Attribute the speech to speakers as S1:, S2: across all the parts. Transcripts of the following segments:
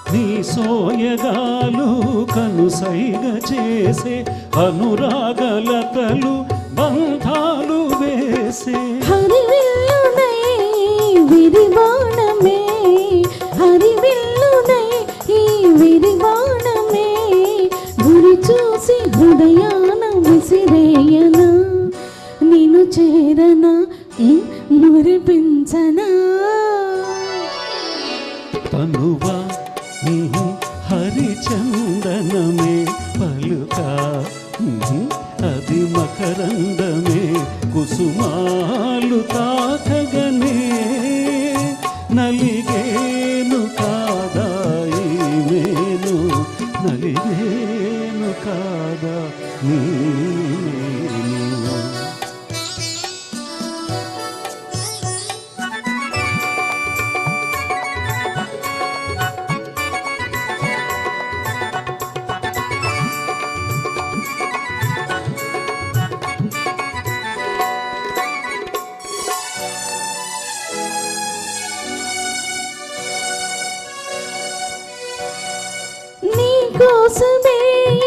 S1: నీ సోయగాలు కనుసైగ చేసే అనురాగలతలు బంధాలు వేసే
S2: హరివిల్లునై విరివాణమే హరివిల్లునై ఈ విరివాణమే గురి చూసి హృదయాన విసిరేయనా నిన్ను చేరనా మురిపించనా
S1: తనువా హరిచందనమే పలుక అది మకరందమే కుసుమాలు తాకగనే నలిగేను కాదా ఈ మేను నలిగేను కాదా నీ
S2: కోసమే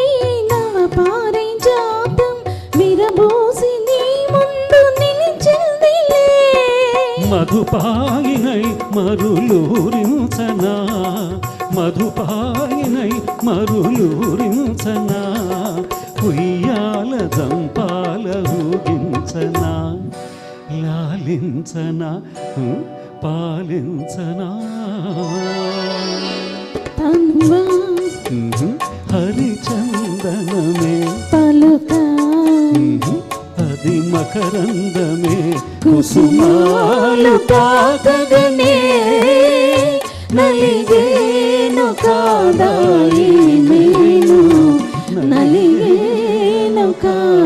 S2: నవపారిజాతం విరబూసి నీ ముందు నిలిచిందిలే
S1: మధుపాయినై మరులూరించనా మధుపాయినై మరులూరించనా ఉయ్యాల దంపాల ఊగించనా లాలించనా పాలించనా
S2: తన్వా
S1: హరిచందనమే
S2: పలుక
S1: అది మకరందమే కుసుమాలు తాకగనే
S2: నలిగేను కాదా ఈ మేను నలిగేను కాదా